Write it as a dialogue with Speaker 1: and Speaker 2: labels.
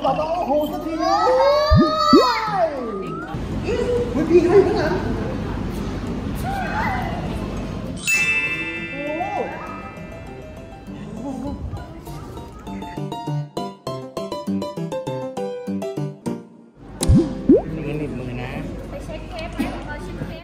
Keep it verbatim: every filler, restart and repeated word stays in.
Speaker 1: ต่อต่อโอ้โหสักทีเลยเฮ้ยพี่ใครข้างหลัง